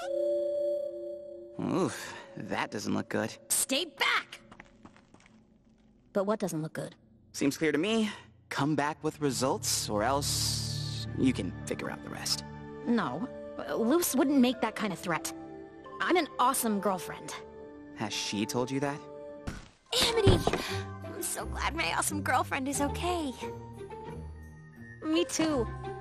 Oof, that doesn't look good. Stay back! But what doesn't look good? Seems clear to me. Come back with results, or else you can figure out the rest. No. Luce wouldn't make that kind of threat. I'm an awesome girlfriend. Has she told you that? Amity! I'm so glad my awesome girlfriend is okay. Me too.